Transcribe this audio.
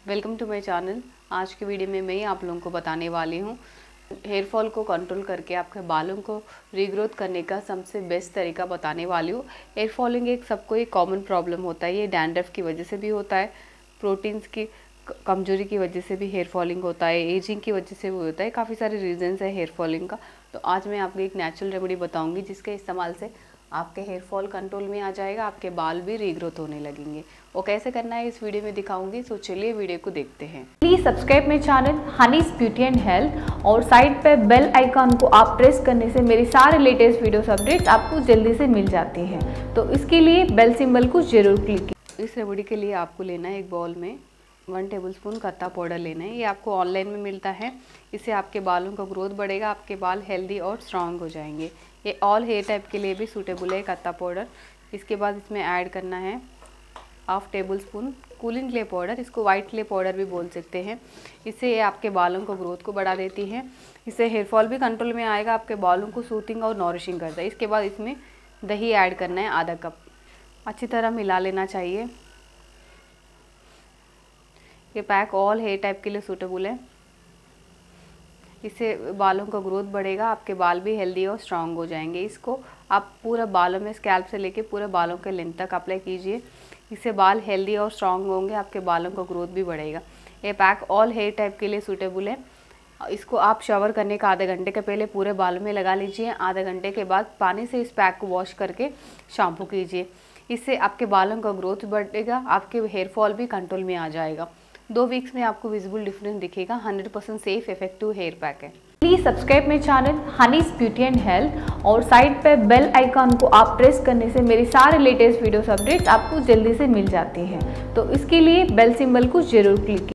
Welcome to my channel. आज की video में मैं आप लोगों को बताने वाली हूँ हेयर फॉल को कंट्रोल करके आपके बालों को रीग्रोथ करने का सबसे बेस्ट तरीका बताने वाली हूँ। हेयर फॉलिंग सबको एक कॉमन प्रॉब्लम होता है। ये डैंड्रफ की वजह से भी होता है, प्रोटीन्स की कमजोरी की वजह से भी हेयर फॉलिंग होता है, एजिंग की वजह से भी होता है। काफ़ी सारे रीजंस है हेयर फॉलिंग का। तो आज मैं आपको एक नेचुरल रेमेडी बताऊंगी जिसके इस्तेमाल से आपके हेयर फॉल कंट्रोल में आ जाएगा, आपके बाल भी रीग्रोथ होने लगेंगे। वो कैसे करना है इस वीडियो में दिखाऊंगी। तो चलिए वीडियो को देखते हैं। Please subscribe my channel Honey's beauty and health और साइड पे बेल आइकॉन को आप प्रेस करने से मेरी सारे लेटेस्ट वीडियोस अपडेट्स आपको जल्दी से मिल जाती हैं। तो इसके लिए बेल सिंबल को जरूर क्लिक कीजिए। इस रेमेडी के लिए आपको लेना है एक बाउल में 1 टेबलस्पून कत्ता पाउडर लेना है। ये आपको ऑनलाइन में मिलता है। इससे आपके बालों का ग्रोथ बढ़ेगा, आपके बाल हेल्दी और स्ट्रांग हो जाएंगे। ये ऑल हेयर टाइप के लिए भी सूटेबल है कत्ता पाउडर। इसके बाद इसमें ऐड करना है 1/2 टेबलस्पून कूलिंग क्ले पाउडर। इसको वाइट क्ले पाउडर भी बोल सकते हैं। इससे ये आपके बालों को ग्रोथ को बढ़ा देती है। इससे हेयर फॉल भी कंट्रोल में आएगा, आपके बालों को सूथिंग और नॉरिशिंग करता है। इसके बाद इसमें दही ऐड करना है आधा कप। अच्छी तरह मिला लेना चाहिए। ये पैक ऑल हेयर टाइप के लिए सूटेबल है। इससे बालों का ग्रोथ बढ़ेगा, आपके बाल भी हेल्दी और स्ट्रांग हो जाएंगे। इसको आप पूरा बालों में स्कैल्प से लेके पूरे बालों के लेंथ तक अप्लाई कीजिए। इससे बाल हेल्दी और स्ट्रांग होंगे, आपके बालों का ग्रोथ भी बढ़ेगा। ये पैक ऑल हेयर टाइप के लिए सूटेबल है। इसको आप शावर करने का आधे घंटे के पहले पूरे बालों में लगा लीजिए। आधे घंटे के बाद पानी से इस पैक को वॉश करके शैम्पू कीजिए। इससे आपके बालों का ग्रोथ बढ़ेगा, आपके हेयर फॉल भी कंट्रोल में आ जाएगा। 2 वीक्स में आपको विजिबल डिफरेंस दिखेगा। 100% सेफ इफेक्टिव हेयर पैक है। Please subscribe my channel Honey's beauty and health और साइड पे बेल आइकॉन को आप प्रेस करने से मेरी सारे लेटेस्ट वीडियोस अपडेट्स आपको जल्दी से मिल जाती हैं। तो इसके लिए बेल सिंबल को जरूर क्लिक कीजिए।